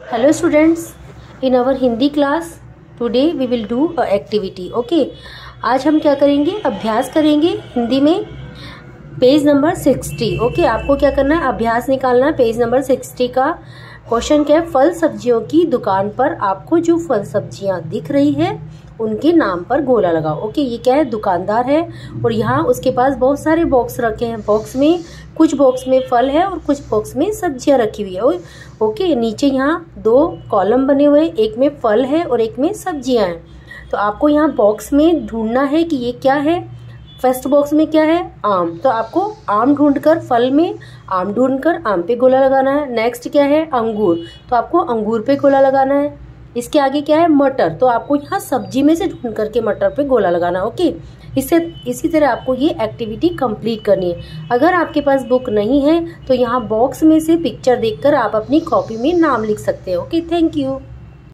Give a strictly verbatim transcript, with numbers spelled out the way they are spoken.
Hello students, in our Hindi class today we will do a activity. Okay, आज हम क्या करेंगे, अभ्यास करेंगे हिंदी में पेज नंबर सिक्सटी. ओके, आपको क्या करना है, अभ्यास निकालना है पेज नंबर सिक्सटी का. क्वेश्चन क्या है, फल सब्जियों की दुकान पर आपको जो फल सब्जियां दिख रही है उनके नाम पर गोला लगाओ. ओके, ये क्या है, दुकानदार है और यहाँ उसके पास बहुत सारे बॉक्स रखे हैं. बॉक्स में कुछ बॉक्स में फल है और कुछ बॉक्स में सब्जियां रखी हुई है. ओके, नीचे यहाँ दो कॉलम बने हुए हैं, एक में फल है और एक में सब्जियां हैं. तो आपको यहाँ बॉक्स में ढूंढना है कि ये क्या है. फर्स्ट बॉक्स में क्या है, आम. तो आपको आम ढूंढकर, फल में आम ढूंढकर आम पे गोला लगाना है. नेक्स्ट क्या है, अंगूर. तो आपको अंगूर पे गोला लगाना है. इसके आगे क्या है, मटर. तो आपको यहाँ सब्जी में से ढूंढ करके मटर पे गोला लगाना है. ओके, इससे इसी तरह आपको ये एक्टिविटी कंप्लीट करनी है. अगर आपके पास बुक नहीं है तो यहाँ बॉक्स में से पिक्चर देखकर आप अपनी कॉपी में नाम लिख सकते हो. Okay, thank you.